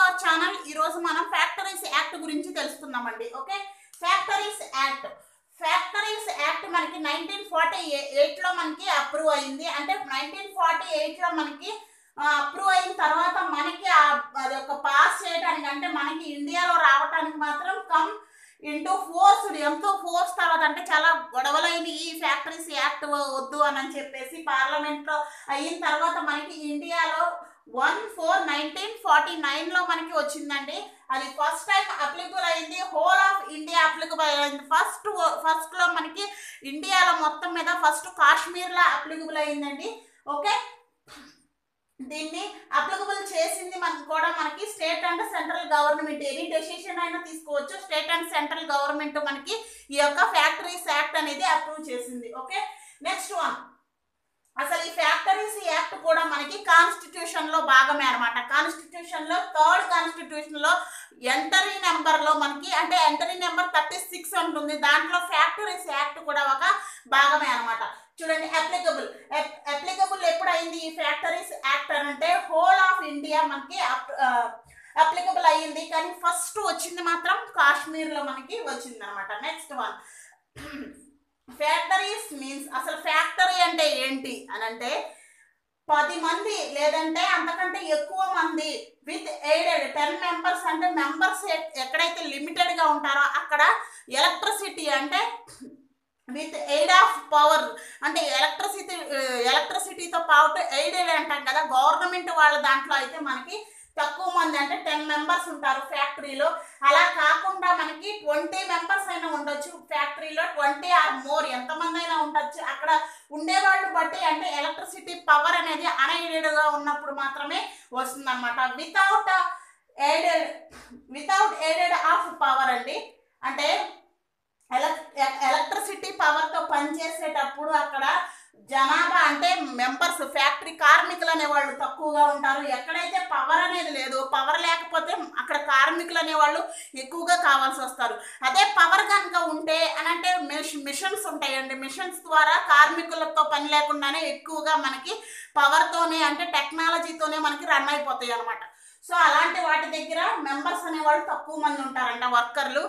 Our channel. ఈ రోజు మనం ఫ్యాక్టరీస్ యాక్ట్ గురించి తెలుసుకుందామండి. ఓకే, ఫ్యాక్టరీస్ యాక్ట్ మనకి 1948 లో మనకి అప్రూవ్ అయింది. అంటే 1948 లో మనకి అప్రూవ్ అయిన తర్వాత మనకి అది ఒక పాస్ చేయడానికి, అంటే మనకి ఇండియాలో రావడానికి మాత్రం కమ్ ఇంటూ ఫోర్స్, ఎంతో ఫోర్స్ తర్వాత అంటే చాలా గొడవలైన ఈ ఫ్యాక్టరీస్ యాక్ట్ వద్దు అని చెప్పేసి పార్లమెంట్ లో అయిన తర్వాత మనకి ఇండియాలో 1/4/1949 లో మనకి వచ్చిందండి. అది ఫస్ట్ టైం అప్లికబుల్ అయింది, హోల్ ఆఫ్ ఇండియా అప్లికబుల్ అయింది. ఫస్ట్ లో మనకి ఇండియాలో మొత్తం మీద ఫస్ట్ కాశ్మీర్ లో అప్లికబుల్ అయిందండి. ఓకే, దీన్ని అప్లికబుల్ చేసింది మనకి state and central government. Any decision అయినా తీసుకోవచ్చు. స్టేట్ అండ్ సెంట్రల్ గవర్నమెంట్ మనకి ఈ యొక్క ఫ్యాక్టరీస్ యాక్ట్ అనేది అప్రూవ్ చేసింది. ఓకే, నెక్స్ట్ వన్, అసలు ఈ ఫ్యాక్టరీస్ యాక్ట్ కూడా మనకి కాన్స్టిట్యూషన్ లో భాగమే అనమాట. కాన్స్టిట్యూషన్ లో థర్డ్ కాన్స్టిట్యూషన్ లో ఎంట్రీ నెంబర్ లో మనకి, అంటే ఎంట్రీ నెంబర్ 36 ఉంటుంది. దాంట్లో ఫ్యాక్టరీస్ యాక్ట్ కూడా ఒక భాగమే అనమాట. చూడండి, అప్లికబుల్ ఎప్పుడు అయింది ఈ ఫ్యాక్టరీస్ యాక్ట్ అని అంటే హోల్ ఆఫ్ ఇండియా మనకి అప్లికబుల్ అయ్యింది. కానీ ఫస్ట్ వచ్చింది మాత్రం కాశ్మీర్ లో మనకి వచ్చింది అనమాట. నెక్స్ట్ వన్, ఫ్యాక్టరీస్ మీన్స్, అసలు ఫ్యాక్టరీ అంటే ఏంటి అని అంటే 10 మంది లేదంటే అంతకంటే ఎక్కువ మంది విత్ ఎయిడెడ్ 10 మెంబర్స్, అంటే మెంబర్స్ ఎక్కడైతే లిమిటెడ్ గా ఉంటారో అక్కడ ఎలక్ట్రిసిటీ, అంటే విత్ ఎయిడ్ ఆఫ్ పవర్, అంటే ఎలక్ట్రిసిటీతో పాటు ఎయిడెడ్ అంటాం కదా, గవర్నమెంట్ వాళ్ళ దాంట్లో అయితే మనకి తక్కువ మంది, అంటే 10 మెంబర్స్ ఉంటారు ఫ్యాక్టరీలో. అలా కాకుండా మనకి 20 మెంబర్స్ అయినా ఉండొచ్చు ఫ్యాక్టరీలో, 20 ఆర్ మోర్, ఎంతమంది అయినా ఉండొచ్చు. అక్కడ ఉండేవాళ్ళు బట్టి, అంటే ఎలక్ట్రిసిటీ పవర్ అనేది అన్ఎయిడెడ్ గా ఉన్నప్పుడు మాత్రమే వస్తుంది అనమాట. వితౌట్ ఎయిడెడ్ ఆఫ్ పవర్ అండి, అంటే ఎలక్ట్రిసిటీ పవర్ తో పనిచేసేటప్పుడు అక్కడ జనాభా, అంటే మెంబర్స్, ఫ్యాక్టరీ కార్మికులు అనేవాళ్ళు తక్కువగా ఉంటారు. ఎక్కడైతే పవర్ అనేది లేదు, పవర్ లేకపోతే అక్కడ కార్మికులు అనేవాళ్ళు ఎక్కువగా కావాల్సి వస్తారు. అదే పవర్ కనుక ఉంటే అని అంటే మిషన్స్ ఉంటాయండి, మిషన్స్ ద్వారా కార్మికులతో పని లేకుండానే ఎక్కువగా మనకి పవర్తోనే, అంటే టెక్నాలజీతోనే మనకి రన్ అయిపోతాయి అనమాట. సో అలాంటి వాటి దగ్గర మెంబర్స్ అనేవాళ్ళు తక్కువ మంది ఉంటారంట, వర్కర్లు.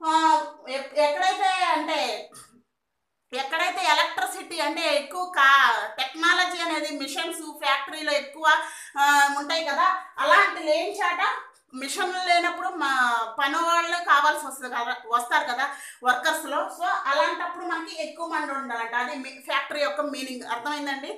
ఎక్కడైతే ఎలక్ట్రిసిటీ, అంటే ఎక్కువ టెక్నాలజీ అనేది మిషన్స్ ఫ్యాక్టరీలో ఎక్కువ ఉంటాయి కదా, అలాంటి లేని చాట మిషన్లు లేనప్పుడు పని వాళ్ళు కావాల్సి వస్తారు కదా వర్కర్స్లో. సో అలాంటప్పుడు మనకి ఎక్కువ మంది ఉండాలంట. అది ఫ్యాక్టరీ యొక్క మీనింగ్. అర్థమైందండి?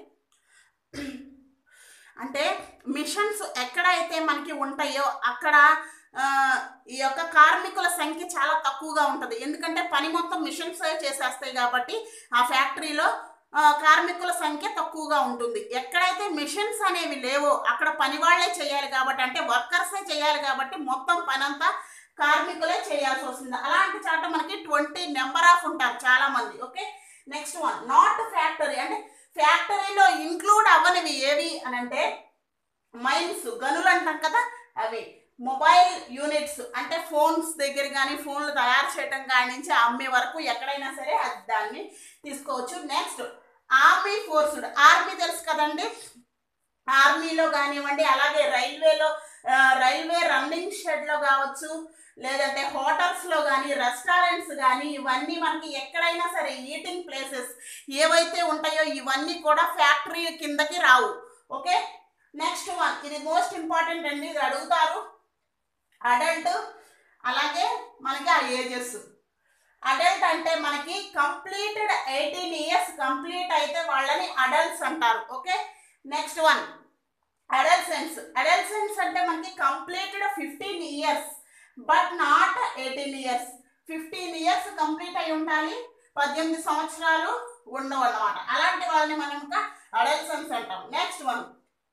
అంటే మిషన్స్ ఎక్కడైతే మనకి ఉంటాయో అక్కడ ఈ యొక్క కార్మికుల సంఖ్య చాలా తక్కువగా ఉంటుంది. ఎందుకంటే పని మొత్తం మిషన్స్ చేసేస్తాయి కాబట్టి ఆ ఫ్యాక్టరీలో కార్మికుల సంఖ్య తక్కువగా ఉంటుంది. ఎక్కడైతే మిషన్స్ అనేవి లేవో అక్కడ పని వాళ్ళే చేయాలి కాబట్టి, అంటే వర్కర్సే చేయాలి కాబట్టి మొత్తం పని అంతా కార్మికులే చేయాల్సి వస్తుంది. అలాంటి చాట మనకి 20 నెంబర్ ఆఫ్ ఉంటారు చాలా మంది. Okay, next one, not factory, అంటే ఫ్యాక్టరీలో ఇంక్లూడ్ అవ్వనివి ఏవి అని అంటే మైన్స్, గనులు అంటాం కదా అవి, మొబైల్ యూనిట్స్, అంటే ఫోన్స్ దగ్గర కానీ ఫోన్లు తయారు చేయడం కాడి నుంచి అమ్మే వరకు ఎక్కడైనా సరే అది దాన్ని తీసుకోవచ్చు. నెక్స్ట్, ఆర్మీ ఫోర్స్డ్, ఆర్మీ తెలుసు కదండి, ఆర్మీలో కానివ్వండి, అలాగే రైల్వే రన్నింగ్ షెడ్లో కావచ్చు, లేదంటే హోటల్స్లో కానీ రెస్టారెంట్స్ కానీ, ఇవన్నీ మనకి ఎక్కడైనా సరే ఈటింగ్ ప్లేసెస్ ఏవైతే ఉంటాయో ఇవన్నీ కూడా ఫ్యాక్టరీ కిందకి రావు. ఓకే, నెక్స్ట్ వన్, ఇది మోస్ట్ ఇంపార్టెంట్ అండి, ఇది అడుగుతారు. అడల్ట్, అలాగే మనకి ఆ ఏజెస్. అడల్ట్ అంటే మనకి కంప్లీటెడ్ 18 ఇయర్స్ కంప్లీట్ అయితే వాళ్ళని అడల్ట్స్ అంటారు. ఓకే, నెక్స్ట్ వన్, అడల్సెన్స్ అంటే మనకి completed 15 years but not 18 years. 15 years complete అయి ఉండాలి, 18 సంవత్సరాలు ఉండవు అన్నమాట. అలాంటి వాళ్ళని మనం ఇంకా అడల్సెన్స్ అంటాం. నెక్స్ట్ వన్,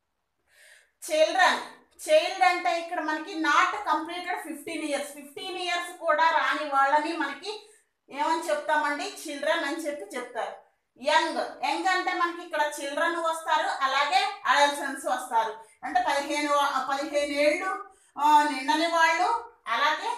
చైల్డ్ అంటే ఇక్కడ మనకి నాట్ కంప్లీటెడ్ 15 ఇయర్స్, 15 ఇయర్స్ కూడా రాని వాళ్ళని మనకి ఏమని చెప్తామండి, చిల్డ్రన్ అని చెప్తారు. యంగ్ అంటే మనకి ఇక్కడ చిల్డ్రన్ వస్తారు, అలాగే అడల్సెన్స్ వస్తారు. అంటే 15 ఏళ్ళు నిండని వాళ్ళు, అలాగే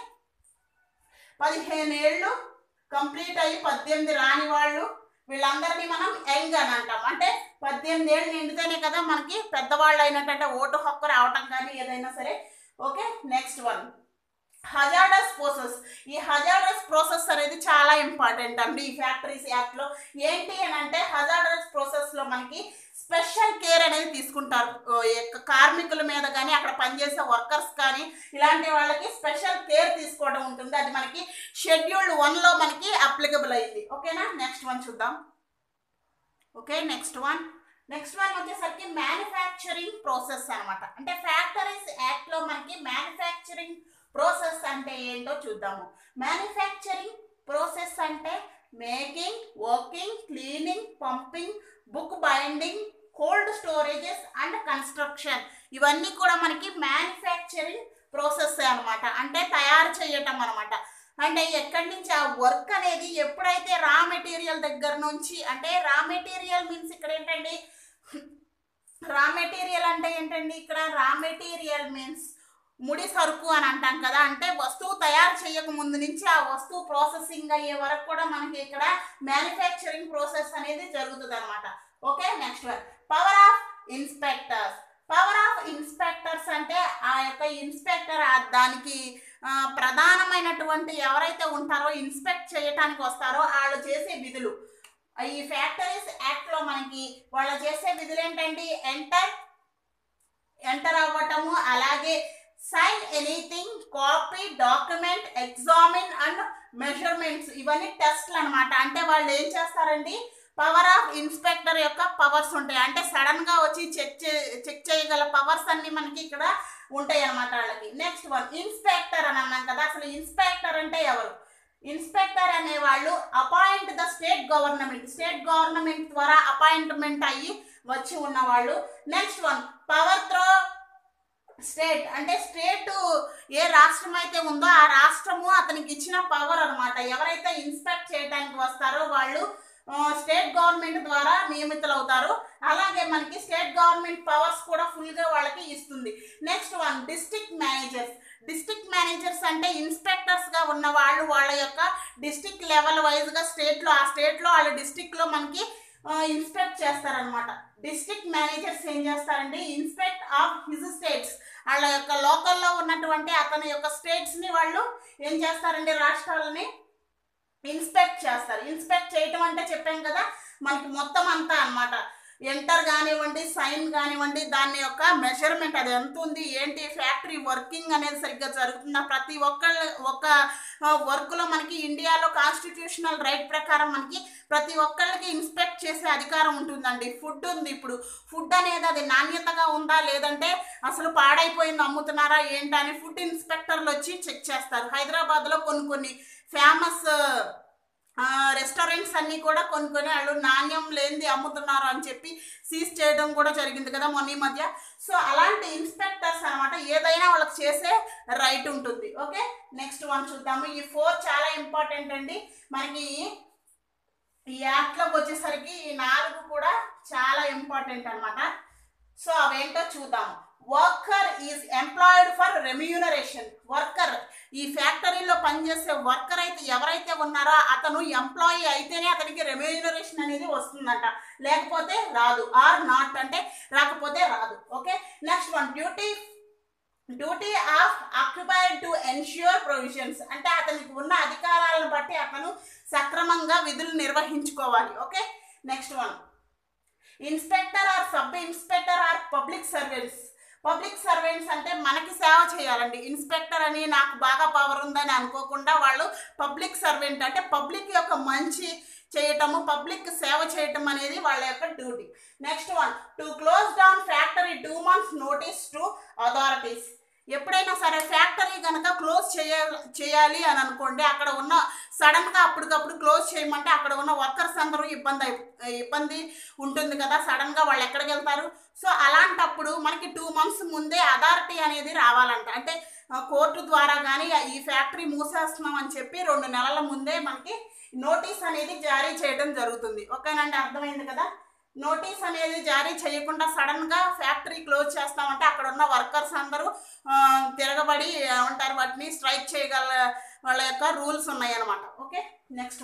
15 ఏళ్ళు కంప్లీట్ అయ్యి 18 రాని వాళ్ళు, వీళ్ళందరినీ మనం యంగ్ అని అంటాం. అంటే 18 ఏళ్ళు నిండితేనే కదా మనకి పెద్దవాళ్ళు అయినట్టు, ఓటు హక్కు రావటం కానీ ఏదైనా సరే. Okay, next next one hazardous process. ఈ హజార్డస్ ప్రాసెస్ అనేది చాలా ఇంపార్టెంట్ అండి ఈ ఫ్యాక్టరీస్ యాక్ట్లో. ఏంటి అని అంటే హజార్డస్ ప్రాసెస్లో మనకి స్పెషల్ కేర్ అనేది తీసుకుంటారు. కార్మికుల మీద కానీ అక్కడ పనిచేసే వర్కర్స్ కానీ ఇలాంటి వాళ్ళకి స్పెషల్ కేర్ తీసుకోవడం ఉంటుంది. అది మనకి షెడ్యూల్ 1లో మనకి అప్లికబుల్ అయింది. ఓకేనా, నెక్స్ట్ వన్ చూద్దాం. ఓకే, నెక్స్ట్ వన్ వచ్చేసరికి మ్యానుఫ్యాక్చరింగ్ ప్రాసెస్ అనమాట. అంటే ఫ్యాక్టరీస్ యాక్ట్లో మనకి మ్యానుఫ్యాక్చరింగ్ ప్రాసెస్ అంటే ఏంటో చూద్దాము. మ్యానుఫ్యాక్చరింగ్ ప్రాసెస్ అంటే making, working, cleaning, pumping, book binding, cold storages and construction. ఇవన్నీ కూడా మనకి మ్యానుఫ్యాక్చరింగ్ ప్రాసెస్ అనమాట. అంటే తయారు చేయటం అనమాట. అంటే ఎక్కడి నుంచి ఆ వర్క్ అనేది ఎప్పుడైతే రా మెటీరియల్ దగ్గర నుంచి, అంటే రా మెటీరియల్ మీన్స్ ఇక్కడ ఏంటండి, రా మెటీరియల్ అంటే ఏంటండి, ఇక్కడ రా మెటీరియల్ మీన్స్ ముడి సరుకు అని అంటాం కదా. అంటే వస్తువు తయారు చేయక ముందు నుంచి ఆ వస్తువు ప్రాసెసింగ్ అయ్యే వరకు కూడా మనకి ఇక్కడ మ్యానుఫ్యాక్చరింగ్ ప్రాసెస్ అనేది జరుగుతుంది అనమాట. Okay, next one power of inspectors. Power of inspectors అంటే ఆ యొక్క ఇన్స్పెక్టర్ దానికి ప్రధానమైనటువంటి ఎవరైతే ఉంటారో ఇన్స్పెక్ట్ చేయడానికి వస్తారో వాళ్ళు చేసే విధులు. ఈ ఫ్యాక్టరీస్ యాక్ట్లో మనకి వాళ్ళు చేసే విధులు ఏంటండి, ఎంటర్ అవ్వటము, అలాగే sign anything, copy, document, examine and measurements. ఇవన్నీ టెస్ట్లు అనమాట. అంటే వాళ్ళు ఏం చేస్తారండి, పవర్ ఆఫ్ ఇన్స్పెక్టర్ యొక్క పవర్స్ ఉంటాయి. అంటే సడన్ గా వచ్చి చెక్ చేయగల పవర్స్ అన్ని మనకి ఇక్కడ ఉంటాయి అనమాట వాళ్ళకి. నెక్స్ట్ వన్ ఇన్స్పెక్టర్ అని అన్నాం కదా. అసలు ఇన్స్పెక్టర్ అంటే ఎవరు? ఇన్స్పెక్టర్ అనే వాళ్ళు అపాయింట్ ద స్టేట్ గవర్నమెంట్ ద్వారా అపాయింట్మెంట్ అయ్యి వచ్చి ఉన్నవాళ్ళు. Next one power through state. అంటే స్టేట్ ఏ రాష్ట్రం అయితే ఉందో ఆ రాష్ట్రము అతనికి ఇచ్చిన పవర్ అనమాట. ఎవరైతే ఇన్స్పెక్ట్ చేయడానికి వస్తారో వాళ్ళు స్టేట్ గవర్నమెంట్ ద్వారా నియమితులు అవుతారు. అలాగే మనకి స్టేట్ గవర్నమెంట్ పవర్స్ కూడా ఫుల్గా వాళ్ళకి ఇస్తుంది. నెక్స్ట్ వన్ డిస్ట్రిక్ట్ మేనేజర్స్ అంటే ఇన్స్పెక్టర్స్గా ఉన్న వాళ్ళు వాళ్ళ యొక్క డిస్ట్రిక్ట్ లెవెల్ వైజ్గా ఆ స్టేట్లో వాళ్ళ డిస్ట్రిక్ట్లో మనకి ఇన్స్పెక్ట్ చేస్తారనమాట. డిస్ట్రిక్ట్ మేనేజర్స్ ఏం చేస్తారండి, ఇన్స్పెక్ట్ ఆఫ్ హిజ్ స్టేట్స్. వాళ్ళ యొక్క లోకల్లో ఉన్నటువంటి అతని యొక్క స్టేట్స్ని వాళ్ళు ఏం చేస్తారండి, రాష్ట్రాలని ఇన్స్పెక్ట్ చేస్తారు. ఇన్స్పెక్ట్ చేయటం అంటే చెప్పాం కదా మనకి మొత్తం అంతా అనమాట. ఎంటర్ కానివ్వండి, సైన్ కానివ్వండి, దాని యొక్క మెజర్మెంట్ అది ఎంత ఉంది, ఏంటి, ఫ్యాక్టరీ వర్కింగ్ అనేది సరిగ్గా జరుగుతుందా, ప్రతి ఒక్క వర్క్లో మనకి ఇండియాలో కాన్స్టిట్యూషనల్ రైట్ ప్రకారం మనకి ప్రతి ఒక్కళ్ళకి ఇన్స్పెక్ట్ చేసే అధికారం ఉంటుందండి. ఫుడ్ ఉంది, ఇప్పుడు ఫుడ్ అనేది అది నాణ్యతగా ఉందా లేదంటే అసలు పాడైపోయింది అమ్ముతున్నారా ఏంటని ఫుడ్ ఇన్స్పెక్టర్లు వచ్చి చెక్ చేస్తారు. హైదరాబాద్లో కొన్ని ఫేమస్ రెస్టారెంట్స్ అన్నీ కూడా కొన్ని వాళ్ళు నాణ్యం లేనిది అమ్ముతున్నారు అని చెప్పి సీజ్ చేయడం కూడా జరిగింది కదా మొన్న ఈ మధ్య. సో అలాంటి ఇన్స్పెక్టర్స్ అనమాట, ఏదైనా వాళ్ళకి చేసే రైట్ ఉంటుంది. ఓకే, నెక్స్ట్ వన్ చూద్దాము. ఈ 4 చాలా ఇంపార్టెంట్ అండి మనకి. ఈ యాక్ట్లోకి వచ్చేసరికి ఈ 4 కూడా చాలా ఇంపార్టెంట్ అనమాట. సో అవేంటో చూద్దాము. Worker is employed for remuneration. Worker, ఈ ఫ్యాక్టరీలో పనిచేసే వర్కర్ అయితే ఎవరైతే ఉన్నారో అతను ఎంప్లాయీ అయితేనే అతనికి రెమ్యూనరేషన్ అనేది వస్తుందంట, లేకపోతే రాదు. ఆర్ నాట్ అంటే రాకపోతే రాదు. Okay, next one duty of occupied to ensure provisions. అంటే అతనికి ఉన్న అధికారాలను బట్టి అతను సక్రమంగా విధులు నిర్వహించుకోవాలి. Okay, next one inspector or sub inspector or public servants అంటే మనకి సేవ చేయాలండి. ఇన్స్పెక్టర్ అని నాకు బాగా పవర్ ఉందని అనుకోకుండా వాళ్ళు పబ్లిక్ సర్వెంట్ అంటే పబ్లిక్ యొక్క మంచి చేయటము, పబ్లిక్ సేవ చేయటం అనేది వాళ్ళ యొక్క duty. Next one to close down factory 2 months notice to authorities. ఎప్పుడైనా సరే ఫ్యాక్టరీ కనుక క్లోజ్ చేయాలి అని అనుకోండి, అక్కడ ఉన్న సడన్గా అప్పటికప్పుడు క్లోజ్ చేయమంటే అక్కడ ఉన్న వర్కర్స్ అందరూ ఇబ్బంది ఉంటుంది కదా, సడన్గా వాళ్ళు ఎక్కడికి వెళ్తారు. సో అలాంటప్పుడు మనకి 2 months ముందే అథారిటీ అనేది రావాలంట. అంటే కోర్టు ద్వారా కానీ ఈ ఫ్యాక్టరీ మూసేస్తున్నాం అని చెప్పి 2 నెలల ముందే మనకి నోటీస్ అనేది జారీ చేయడం జరుగుతుంది. ఓకేనండి, అర్థమైంది కదా. నోటీస్ అనేది జారీ చేయకుండా సడన్గా ఫ్యాక్టరీ క్లోజ్ చేస్తామంటే అక్కడ ఉన్న వర్కర్స్ అందరూ తిరగబడి ఉంటారు, వాటిని స్ట్రైక్ చేయగల వాళ్ళ యొక్క రూల్స్ ఉన్నాయి అన్నమాట. ఓకే, నెక్స్ట్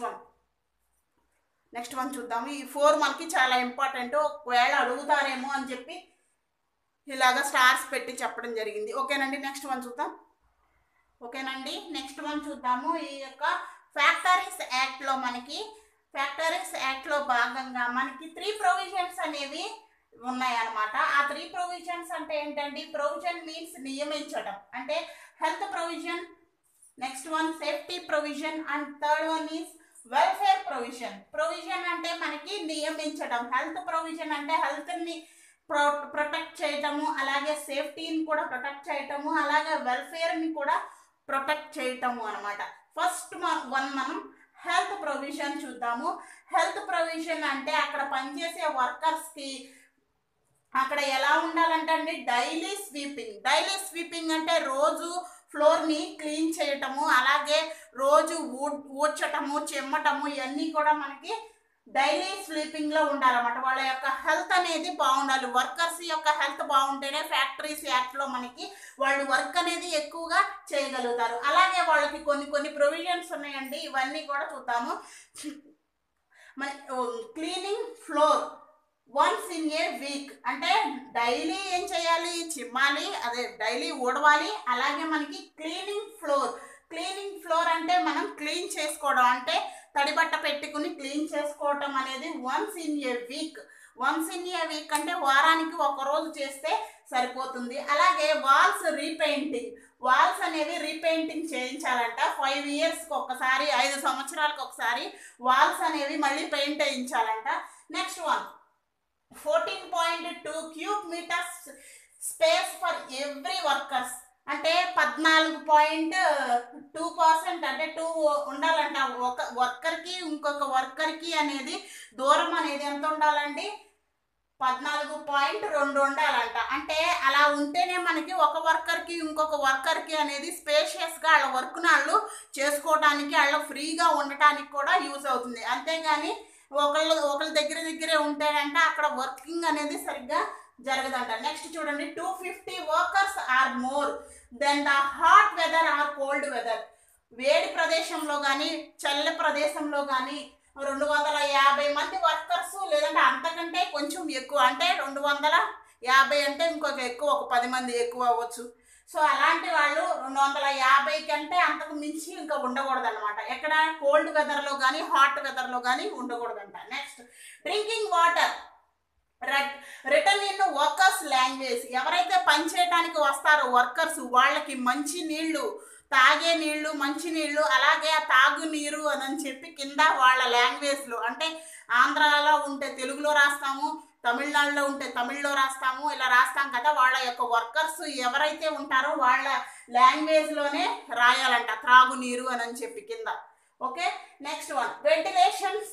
వన్ చూద్దాము. ఈ 4 మనకి చాలా ఇంపార్టెంట్, ఒకవేళ అడుగుతారేమో అని చెప్పి ఇలాగా స్టార్స్ పెట్టి చెప్పడం జరిగింది. ఓకేనండి, నెక్స్ట్ వన్ చూద్దాం. ఓకేనండి. నెక్స్ట్ వన్ చూద్దాము. ఈ యొక్క ఫ్యాక్టరీస్ యాక్ట్లో మనకి ఫ్యాక్టరీస్ యాక్ట్లో భాగంగా మనకి 3 ప్రొవిజన్స్ అనేవి ఉన్నాయన్నమాట. ఆ 3 ప్రొవిజన్స్ అంటే ఏంటండి? ప్రొవిజన్ మీన్స్ నియమించడం, అంటే health provision, next one safety provision, and third one is welfare provision. Provision అంటే మనకి నియమించడం, హెల్త్ ప్రొవిజన్ అంటే హెల్త్ని ప్రొటెక్ట్ చేయటము, అలాగే సేఫ్టీని కూడా ప్రొటెక్ట్ చేయటము, అలాగే వెల్ఫేర్ని కూడా ప్రొటెక్ట్ చేయటము అనమాట. ఫస్ట్ మనం హెల్త్ ప్రొవిజన్ చూద్దాము. హెల్త్ ప్రొవిజన్ అంటే అక్కడ పనిచేసే వర్కర్స్కి అక్కడ ఎలా ఉండాలంటే అండి, డైలీ స్వీపింగ్ అంటే రోజు ఫ్లోర్ని క్లీన్ చేయటము, అలాగే రోజు ఊడ్చటము, చిమ్మటము, ఇవన్నీ కూడా మనకి డైలీ స్లీపింగ్లో ఉండాలన్నమాట. వాళ్ళ యొక్క హెల్త్ అనేది బాగుండాలి. వర్కర్స్ యొక్క హెల్త్ బాగుంటేనే ఫ్యాక్టరీస్ యాక్ట్లో మనకి వాళ్ళు వర్క్ అనేది ఎక్కువగా చేయగలుగుతారు. అలాగే వాళ్ళకి కొన్ని ప్రొవిజన్స్ ఉన్నాయండి, ఇవన్నీ కూడా చూద్దాము. మన cleaning floor once in a week, అంటే డైలీ ఏం చేయాలి? చిమ్మాలి, అదే డైలీ ఊడవాలి. అలాగే మనకి క్లీనింగ్ ఫ్లోర్ అంటే మనం క్లీన్ చేసుకోవడం, అంటే తడిబట్ట పెట్టుకుని క్లీన్ చేసుకోవటం అనేది వన్స్ ఇన్ ఏ వీక్ అంటే వారానికి ఒక రోజు చేస్తే సరిపోతుంది. అలాగే వాల్స్ అనేవి రీపెయింటింగ్ చేయించాలంట. 5 ఇయర్స్కి ఒకసారి, 5 సంవత్సరాలకు ఒకసారి వాల్స్ అనేవి మళ్ళీ పెయింట్ వేయించాలంట. Next one 14.2 cube metres space for every workers, అంటే 14.2% అంటే 2 ఉండాలంట. ఒక వర్కర్కి ఇంకొక వర్కర్కి అనేది దూరం అనేది ఎంత ఉండాలండి? 14.2 ఉండాలంట. అంటే అలా ఉంటేనే మనకి ఒక వర్కర్కి ఇంకొక వర్కర్కి అనేది స్పేషియస్గా వాళ్ళ వర్క్ను వాళ్ళు చేసుకోవడానికి, వాళ్ళ ఫ్రీగా ఉండటానికి కూడా యూజ్ అవుతుంది. అంతేగాని ఒకళ్ళ దగ్గరే ఉంటేనంటే అక్కడ వర్కింగ్ అనేది సరిగ్గా జరగదంట. నెక్స్ట్ చూడండి, 250 workers or more than the hot weather or cold weather. వేడి ప్రదేశంలో కానీ చల్ల ప్రదేశంలో కానీ 250 మంది వర్కర్స్, లేదంటే అంతకంటే కొంచెం ఎక్కువ, అంటే 250 అంటే ఇంకొక ఎక్కువ, ఒక 10 మంది ఎక్కువ అవ్వచ్చు. సో అలాంటి వాళ్ళు 250 కంటే అంతకు మించి ఇంకా ఉండకూడదు అనమాట. ఎక్కడ? కోల్డ్ వెదర్లో కానీ హాట్ వెదర్లో కానీ ఉండకూడదంట. Next drinking water return in workers language. ఎవరైతే పని చేయడానికి వస్తారో వర్కర్స్, వాళ్ళకి మంచి నీళ్లు, తాగే నీళ్లు, మంచి నీళ్లు, అలాగే ఆ తాగునీరు అని చెప్పి కింద వాళ్ళ లాంగ్వేజ్లో, అంటే ఆంధ్రాలో ఉంటే తెలుగులో రాస్తాము, తమిళనాడులో ఉంటే తమిళ్లో రాస్తాము, ఇలా రాస్తాం కదా. వాళ్ళ యొక్క వర్కర్స్ ఎవరైతే ఉంటారో వాళ్ళ లాంగ్వేజ్లోనే రాయాలంట త్రాగునీరు అని చెప్పి కింద. Okay. Next one ventilations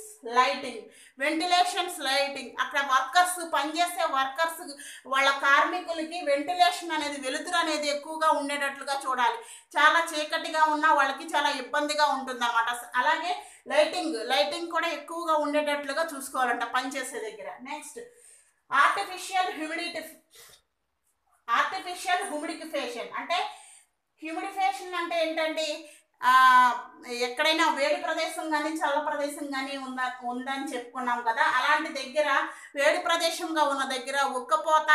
lighting. అక్కడ వర్కర్స్, పనిచేసే వర్కర్స్, వాళ్ళ కార్మికులకి వెంటిలేషన్ అనేది, వెలుతురు అనేది ఎక్కువగా ఉండేటట్లుగా చూడాలి. చాలా చీకటిగా ఉన్నా వాళ్ళకి చాలా ఇబ్బందిగా ఉంటుంది అనమాట. అలాగే లైటింగ్ కూడా ఎక్కువగా ఉండేటట్లుగా చూసుకోవాలంట పనిచేసే దగ్గర. Next artificial humidification. అంటే హ్యూమిడిఫికేషన్ అంటే ఏంటండి? ఎక్కడైనా వేడి ప్రదేశం కానీ చల్ల ప్రదేశం కానీ ఉందని చెప్పుకున్నాం కదా. అలాంటి దగ్గర, వేడి ప్రదేశంగా ఉన్న దగ్గర ఉక్కపోత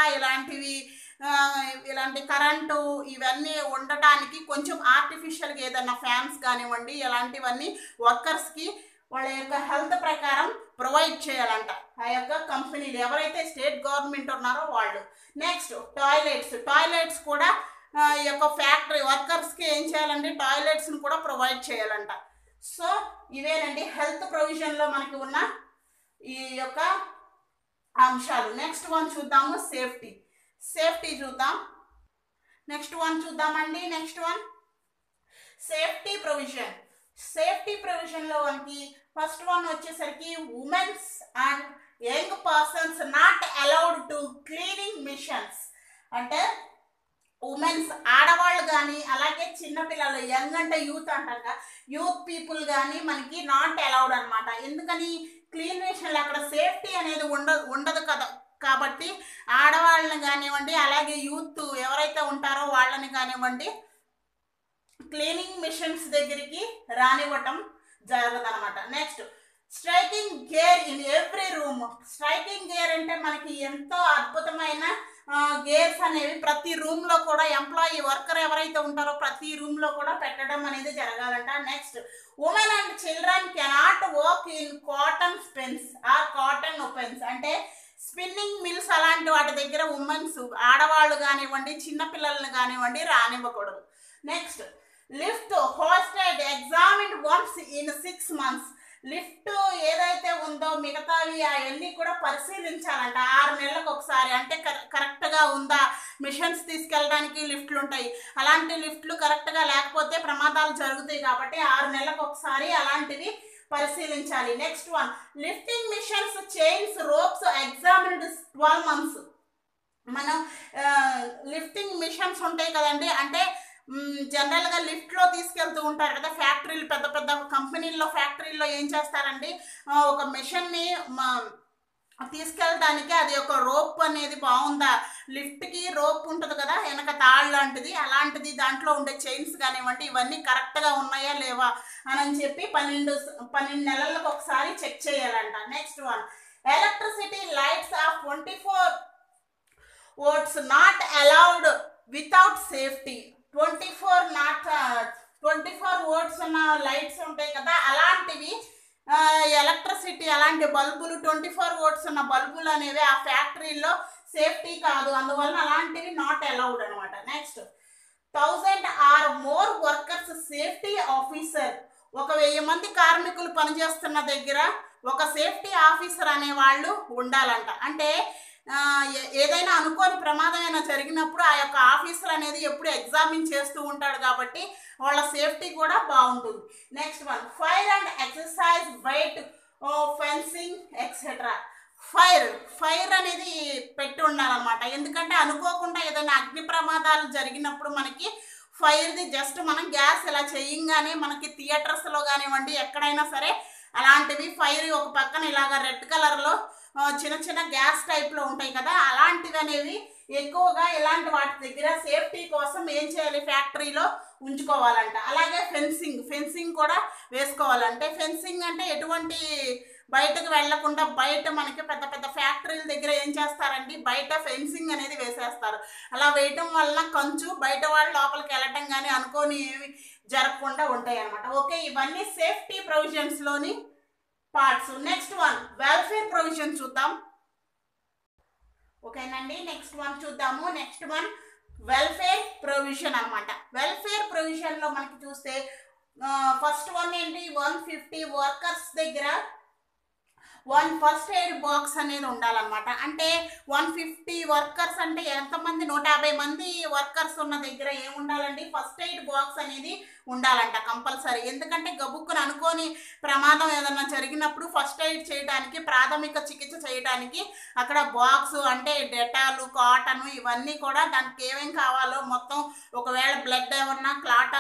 ఇలాంటి కరెంటు ఇవన్నీ ఉండటానికి కొంచెం ఆర్టిఫిషియల్గా ఏదైనా ఫ్యాన్స్ కానివ్వండి, ఇలాంటివన్నీ వర్కర్స్కి వాళ్ళ యొక్క హెల్త్ ప్రకారం ప్రొవైడ్ చేయాలంట ఆ యొక్క కంపెనీలు, ఎవరైతే స్టేట్ గవర్నమెంట్ ఉన్నారో వాళ్ళు. నెక్స్ట్ టాయిలెట్స్ కూడా ఈ యొక్క ఫ్యాక్టరీ వర్కర్స్కి ఏం చేయాలండి? టాయిలెట్స్ని కూడా ప్రొవైడ్ చేయాలంట. సో ఇవేనండి హెల్త్ ప్రొవిజన్లో మనకి ఉన్న ఈ యొక్క అంశాలు. నెక్స్ట్ వన్ చూద్దాము, సేఫ్టీ చూద్దాం. నెక్స్ట్ వన్ చూద్దామండి. నెక్స్ట్ వన్ సేఫ్టీ ప్రొవిజన్లో మనకి ఫస్ట్ వన్ వచ్చేసరికి womens and young persons not allowed to cleaning machines. అంటే ఉమెన్స్, ఆడవాళ్ళు కానీ, అలాగే చిన్నపిల్లలు, యంగ్ అంటే యూత్ అంటాక, యూత్ పీపుల్ కానీ మనకి నాట్ అలౌడ్ అనమాట. ఎందుకని? క్లీన్ మిషన్లు అక్కడ సేఫ్టీ అనేది ఉండదు కదా. కాబట్టి ఆడవాళ్ళని కానివ్వండి, అలాగే యూత్ ఎవరైతే ఉంటారో వాళ్ళని కానివ్వండి, క్లీనింగ్ మిషన్స్ దగ్గరికి రానివ్వటం జరగదనమాట. Next striking gear in every room. Striking gear అంటే మనకి ఎంతో అద్భుతమైన గేర్స్ అనేవి ప్రతి రూమ్ లో కూడా ఎంప్లాయీ వర్కర్ ఎవరైతే ఉంటారో ప్రతి రూమ్ లో కూడా పెట్టడం అనేది జరగాలంట. Next, women and children cannot work in cotton spins or cotton opens. అంటే స్పిన్నింగ్ మిల్స్ అలాంటి వాటి దగ్గర ఉమెన్స్ ఆడవాళ్ళు కానివ్వండి చిన్నపిల్లల్ని కానివ్వండి రానివ్వకూడదు. Next, lift hosted examined once in 6 months. Lift ఏదైతే ఉందో మిగతావి అవన్నీ కూడా పరిశీలించాలంట 6 నెలలకు ఒకసారి. అంటే కరెక్ట్గా ఉందా, మిషన్స్ తీసుకెళ్ళడానికి లిఫ్ట్లు ఉంటాయి, అలాంటి లిఫ్ట్లు కరెక్ట్గా లేకపోతే ప్రమాదాలు జరుగుతాయి కాబట్టి 6 నెలలకు ఒకసారి అలాంటివి పరిశీలించాలి. Next one, lifting machines chains ropes examined 12 months. మనం లిఫ్టింగ్ మిషన్స్ ఉంటాయి కదండి, అంటే జనరల్గా లిఫ్ట్లో తీసుకెళ్తూ ఉంటారు కదా ఫ్యాక్టరీలు, పెద్ద పెద్ద కంపెనీల్లో ఫ్యాక్టరీల్లో ఏం చేస్తారండి, ఒక మిషన్ని తీసుకెళ్ళడానికి అది ఒక రోప్ అనేది బాగుందా, లిఫ్ట్కి రోప్ ఉంటుంది కదా వెనక తాళ్ళు లాంటిది, అలాంటిది దాంట్లో ఉండే చైన్స్ కానివ్వండి ఇవన్నీ కరెక్ట్గా ఉన్నాయా లేవా అని చెప్పి 12 నెలలకు ఒకసారి చెక్ చేయాలంట. Next one, electricity lights of 24 volts not allowed without safety. 24 volts ఉన్న లైట్స్ ఉంటాయి కదా అలాంటివి ఎలక్ట్రిసిటీ అలాంటి బల్బులు 24 volts ఉన్న బల్బులు అనేవి ఆ ఫ్యాక్టరీలో సేఫ్టీ కాదు, అందువల్ల అలాంటివి నాట్ అలౌడ్ అనమాట. Next, 1000 or more workers safety officer. 1000 మంది కార్మికులు పనిచేస్తున్న దగ్గర ఒక సేఫ్టీ ఆఫీసర్ అనే వాళ్ళు ఉండాలంట. అంటే ఏదైనా అనుకోని ప్రమాదం అయినా జరిగినప్పుడు ఆ యొక్క ఆఫీసర్ అనేది ఎప్పుడు ఎగ్జామిన్ చేస్తూ ఉంటాడు కాబట్టి వాళ్ళ సేఫ్టీ కూడా బాగుంటుంది. Next one, fire and exercise weight fencing etcetera. Fire అనేది పెట్టి ఉండాలన్నమాట. ఎందుకంటే అనుకోకుండా ఏదైనా అగ్ని ప్రమాదాలు జరిగినప్పుడు మనకి ఫైర్ది జస్ట్ మనం గ్యాస్ ఇలా చేయంగానే మనకి థియేటర్స్లో కానివ్వండి ఎక్కడైనా సరే అలాంటివి ఫైర్ ఒక పక్కన ఇలాగ రెడ్ కలర్లో చిన్న చిన్న గ్యాస్ టైప్లో ఉంటాయి కదా అలాంటివి అనేవి ఎక్కువగా ఇలాంటి వాటి దగ్గర సేఫ్టీ కోసం ఏం చేయాలి, ఫ్యాక్టరీలో ఉంచుకోవాలంట. అలాగే ఫెన్సింగ్ కూడా వేసుకోవాలంటే ఫెన్సింగ్ అంటే ఎటువంటి బయటకు వెళ్లకుండా బయట మనకి పెద్ద పెద్ద ఫ్యాక్టరీల దగ్గర ఏం చేస్తారండి బయట ఫెన్సింగ్ అనేది వేసేస్తారు. అలా వేయటం వలన కంచు బయట వాళ్ళు లోపలికి వెళ్ళటం కానీ అనుకోని ఏమి జరగకుండా ఉంటాయి అన్నమాట. ఓకే, ఇవన్నీ సేఫ్టీ ప్రొవిజన్స్లోని parts. Next one, welfare provision చూద్దాం. ఓకేనండి, నెక్స్ట్ వన్ చూద్దాము. నెక్స్ట్ వన్ వెల్ఫేర్ ప్రొవిజన్ అనమాట. వెల్ఫేర్ ప్రొవిజన్లో మనకి చూస్తే ఫస్ట్ వన్ ఏంటి, 150 వర్కర్స్ దగ్గర 1 ఫస్ట్ ఎయిడ్ బాక్స్ అనేది ఉండాలన్నమాట. అంటే 150 వర్కర్స్ అంటే ఎంతమంది, 150 మంది వర్కర్స్ ఉన్న దగ్గర ఏముండాలండి, ఫస్ట్ ఎయిడ్ బాక్స్ అనేది ఉండాలంట కంపల్సరీ. ఎందుకంటే గబుక్కుని అనుకోని ప్రమాదం ఏదన్నా జరిగినప్పుడు ఫస్ట్ ఎయిడ్ చేయడానికి, ప్రాథమిక చికిత్స చేయడానికి అక్కడ బాక్స్ అంటే డెటాలు, కాటన్ ఇవన్నీ కూడా దానికి ఏమేం కావాలో మొత్తం, ఒకవేళ బ్లడ్ ఏమన్నా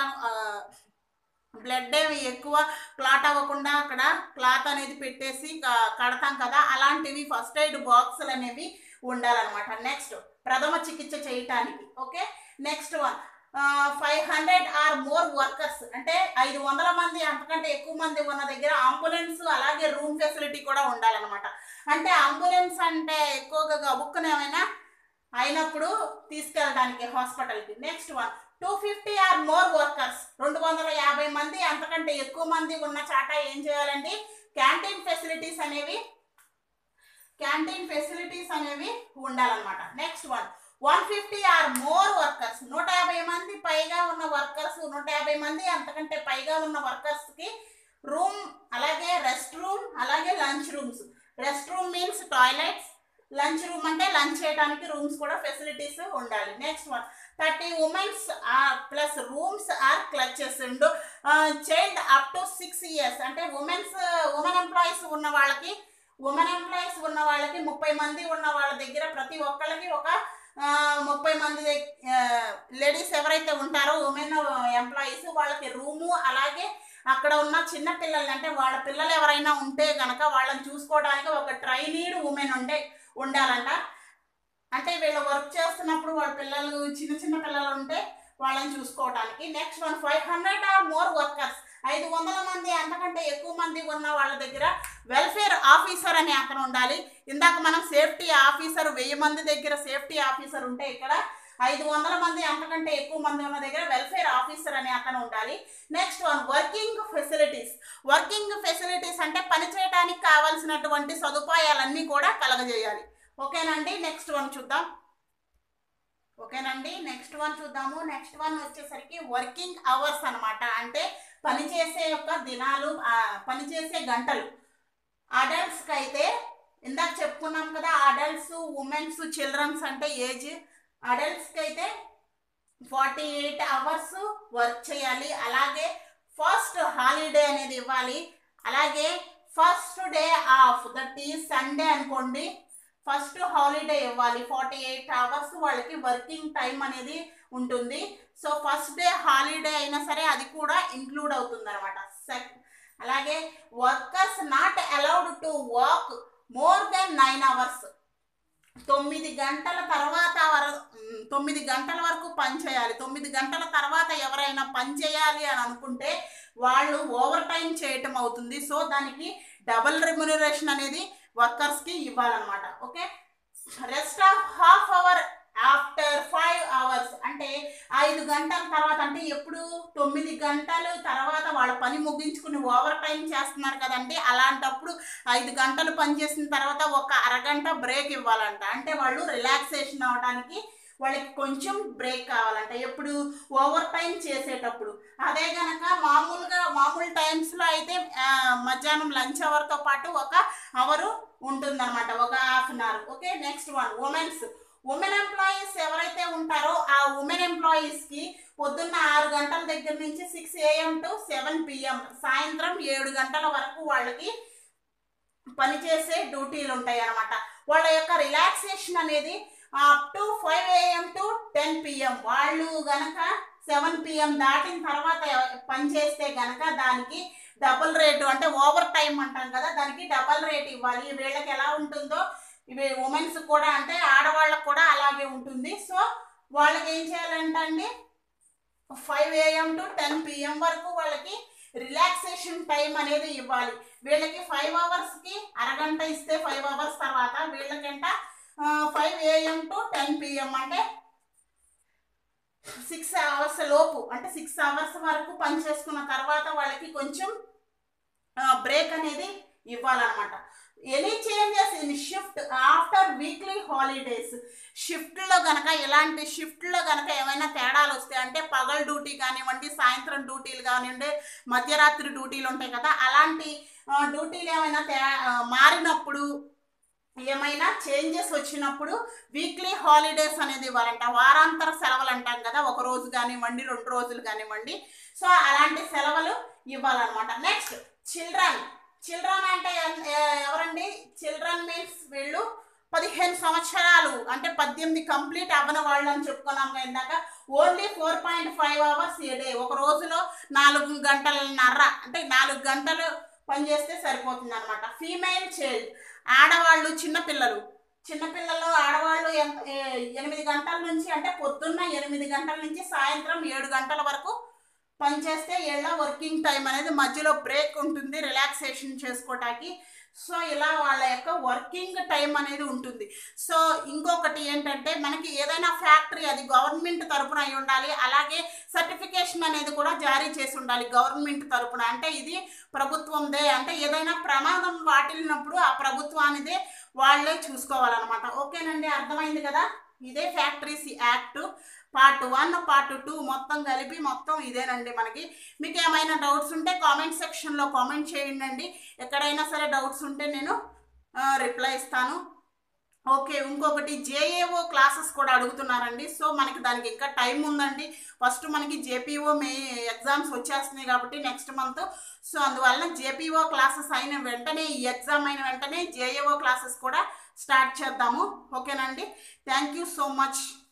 బ్లడ్ ఎక్కువ క్లాట్ అవ్వకుండా అక్కడ క్లాత్ అనేది పెట్టేసి కడతాం కదా అలాంటివి ఫస్ట్ ఎయిడ్ బాక్సులు అనేవి ఉండాలన్నమాట. నెక్స్ట్, ప్రథమ చికిత్స చేయటానికి. Okay, next one 500 or more workers అంటే 500 మంది అంతకంటే ఎక్కువ మంది ఉన్న దగ్గర అంబులెన్స్ అలాగే రూమ్ ఫెసిలిటీ కూడా ఉండాలన్నమాట. అంటే అంబులెన్స్ అంటే ఎక్కువగా గబుక్కున ఏమైనా అయినప్పుడు తీసుకెళ్ళడానికి హాస్పిటల్కి. Next one 250 or more workers 250 మంది అంతకంటే ఎక్కువ మంది ఉన్న చాట ఏం చేయాలండి, క్యాంటీన్ ఫెసిలిటీస్ అనేవి ఉండాలన్నమాట. Next one 150 or more workers 150 మంది పైగా ఉన్న వర్కర్స్, 150 మంది అంతకంటే పైగా ఉన్న వర్కర్స్కి రూమ్ అలాగే రెస్ట్ రూమ్ అలాగే lunch rooms. Rest room means toilets, lunch room అంటే లంచ్ చేయడానికి రూమ్స్ కూడా ఫెసిలిటీస్ ఉండాలి. Next one 30 womens plus rooms or creches and child up to 6 years. అంటే ఉమెన్ ఎంప్లాయీస్ ఉన్న వాళ్ళకి 30 మంది ఉన్న వాళ్ళ దగ్గర ప్రతి ఒక్కళ్ళకి ఒక 30 మంది లేడీస్ ఎవరైతే ఉంటారో ఉమెన్ ఎంప్లాయీస్ వాళ్ళకి రూము అలాగే అక్కడ ఉన్న చిన్న పిల్లల్ని అంటే వాళ్ళ పిల్లలు ఎవరైనా ఉంటే కనుక వాళ్ళని చూసుకోవడానికి ఒక ట్రైనీడ్ ఉమెన్ ఉండాలంట. అంటే వీళ్ళు వర్క్ చేస్తున్నప్పుడు వాళ్ళ పిల్లలు చిన్న పిల్లలు ఉంటే వాళ్ళని చూసుకోవడానికి. Next one 500 or more workers 500 మంది అంతకంటే ఎక్కువ మంది ఉన్న వాళ్ళ దగ్గర వెల్ఫేర్ ఆఫీసర్ అనే అతను ఉండాలి. ఇందాక మనం సేఫ్టీ ఆఫీసర్ 1000 మంది దగ్గర సేఫ్టీ ఆఫీసర్ ఉంటే ఇక్కడ 500 మంది అంతకంటే ఎక్కువ మంది ఉన్న దగ్గర వెల్ఫేర్ ఆఫీసర్ అనే అతను ఉండాలి. Next one working facilities. Working facilities అంటే పని చేయడానికి కావాల్సినటువంటి సదుపాయాలన్నీ కూడా కలగజేయాలి. ఓకేనండి, నెక్స్ట్ వన్ చూద్దాం. నెక్స్ట్ వన్ వచ్చేసరికి వర్కింగ్ అవర్స్ అనమాట. అంటే పనిచేసే యొక్క దినాలు, పనిచేసే గంటలు. అడల్ట్స్కి అయితే ఇందాక చెప్పుకున్నాం కదా, అడల్ట్స్, ఉమెన్స్, చిల్డ్రన్స్ అంటే ఏజ్. అడల్ట్స్కి అయితే 48 అవర్స్ వర్క్ చేయాలి. అలాగే ఫస్ట్ హాలిడే అనేది ఇవ్వాలి. అలాగే first day off, that is Sunday అనుకోండి, ఫస్ట్ హాలిడే ఇవ్వాలి. 48 అవర్స్ వాళ్ళకి వర్కింగ్ టైం అనేది ఉంటుంది. సో ఫస్ట్ డే హాలిడే అయినా సరే అది కూడా ఇంక్లూడ్ అవుతుంది అనమాట. అలాగే workers not allowed to work more than 9 hours. 9 గంటల వరకు పని చేయాలి. 9 గంటల తర్వాత ఎవరైనా పని చేయాలి అని అనుకుంటే వాళ్ళు ఓవర్ టైం చేయటం అవుతుంది. సో దానికి డబుల్ రెమ్యునరేషన్ అనేది వర్కర్స్కి ఇవ్వాలన్నమాట. Okay, rest of half hour after 5 hours. అంటే 5 గంటల తర్వాత, అంటే ఎప్పుడు 9 గంటల తర్వాత వాళ్ళ పని ముగించుకుని ఓవర్ టైం చేస్తున్నారు కదండి, అలాంటప్పుడు 5 గంటలు పనిచేసిన తర్వాత ఒక అరగంట బ్రేక్ ఇవ్వాలంట. అంటే వాళ్ళు రిలాక్సేషన్ అవడానికి వాళ్ళకి కొంచెం బ్రేక్ కావాలంట, ఎప్పుడు ఓవర్ టైం చేసేటప్పుడు. అదే కనుక మామూలు టైమ్స్లో అయితే మధ్యాహ్నం లంచ్ అవర్తో పాటు ఒక అవరు ఉంటుందన్నమాట, ఒక half an hour. Okay, next one women employees ఎవరైతే ఉంటారో ఆ ఉమెన్ ఎంప్లాయీస్కి పొద్దున్న 6 గంటల దగ్గర నుంచి 6 AM to 7 PM సాయంత్రం 7 గంటల వరకు వాళ్ళకి పనిచేసే డ్యూటీలు ఉంటాయి అన్నమాట. వాళ్ళ యొక్క రిలాక్సేషన్ అనేది up to 5 AM to 10 PM. వాళ్ళు గనక 7 PM దాటిన తర్వాత పనిచేస్తే గనక దానికి డబుల్ రేటు, అంటే ఓవర్ టైం అంటాం కదా, దానికి డబుల్ రేట్ ఇవ్వాలి. వీళ్ళకి ఎలా ఉంటుందో ఇవి ఉమెన్స్ కూడా, అంటే ఆడవాళ్ళకు కూడా అలాగే ఉంటుంది. సో వాళ్ళకి ఏం చేయాలంటే 5 AM to 10 PM వరకు వాళ్ళకి రిలాక్సేషన్ టైం అనేది ఇవ్వాలి. వీళ్ళకి 5 అవర్స్కి అరగంట ఇస్తే 5 అవర్స్ తర్వాత వీళ్ళకంట 5 AM to 10 PM అంటే 6 అవర్స్ లోపు, అంటే 6 అవర్స్ వరకు పని చేసుకున్న తర్వాత వాళ్ళకి కొంచెం బ్రేక్ అనేది ఇవ్వాలన్నమాట. Any changes in shift after weekly holidays. షిఫ్ట్లో కనుక ఏమైనా తేడాలు వస్తాయి, అంటే పగలు డ్యూటీ కానివ్వండి, సాయంత్రం డ్యూటీలు కానివ్వండి, మధ్యరాత్రి డ్యూటీలు ఉంటాయి కదా, అలాంటి డ్యూటీలు ఏమైనా మారినప్పుడు, ఏమైనా చేంజెస్ వచ్చినప్పుడు వీక్లీ హాలిడేస్ అనేది ఇవ్వాలంట. వారాంతర సెలవులు అంటాం కదా, ఒక రోజు కానివ్వండి, 2 రోజులు కానివ్వండి. సో అలాంటి సెలవులు ఇవ్వాలన్నమాట. నెక్స్ట్ చిల్డ్రన్ అంటే ఎవరండి? చిల్డ్రన్ మీన్స్ వీళ్ళు 15 సంవత్సరాలు, అంటే 18 కంప్లీట్ అవ్వని వాళ్ళు అని చెప్పుకున్నాం ఇందాక. Only 4.5 hours a day. ఒక రోజులో 4 గంటలన్నర, అంటే 4 గంటలు పనిచేస్తే సరిపోతుంది అనమాట. ఫీమేల్ చైల్డ్, ఆడవాళ్ళు, చిన్నపిల్లలు ఆడవాళ్ళు 8 గంటల నుంచి, అంటే పొద్దున్న 8 గంటల నుంచి సాయంత్రం 7 గంటల వరకు పనిచేస్తే ఏళ్ళ వర్కింగ్ టైం అనేది మధ్యలో బ్రేక్ ఉంటుంది రిలాక్సేషన్ చేసుకోవటానికి. సో ఇలా వాళ్ళ యొక్క వర్కింగ్ టైం అనేది ఉంటుంది. సో ఇంకొకటి ఏంటంటే మనకి ఏదైనా ఫ్యాక్టరీ అది గవర్నమెంట్ తరపున అయి ఉండాలి. అలాగే సర్టిఫికేషన్ అనేది కూడా జారీ చేసి ఉండాలి గవర్నమెంట్ తరపున. అంటే ఇది ప్రభుత్వందే, అంటే ఏదైనా ప్రమాదం వాటిల్లినప్పుడు ఆ ప్రభుత్వానిదే వాళ్ళే చూసుకోవాలన్నమాట. ఓకేనండి, అర్థమైంది కదా. ఇదే ఫ్యాక్టరీస్ యాక్ట్ పార్ట్ 1 పార్ట్ 2 మొత్తం కలిపి మొత్తం ఇదేనండి మనకి. మీకు ఏమైనా డౌట్స్ ఉంటే కామెంట్ సెక్షన్లో కామెంట్ చేయండి. ఎక్కడైనా సరే డౌట్స్ ఉంటే నేను రిప్లై ఇస్తాను. ఓకే, ఇంకొకటి జేఏఓ క్లాసెస్ కూడా అడుగుతున్నారండి. సో మనకి దానికి ఇంకా టైం ఉందండి. ఫస్ట్ మనకి జేపీఓ ఎగ్జామ్స్ వచ్చేస్తున్నాయి కాబట్టి నెక్స్ట్ మంత్. సో అందువలన జేపీఓ క్లాసెస్ అయిన వెంటనే, ఈ ఎగ్జామ్ అయిన వెంటనే జేఏఓ క్లాసెస్ కూడా స్టార్ట్ చేద్దాము. ఓకేనండి, థ్యాంక్ యూ సో మచ్.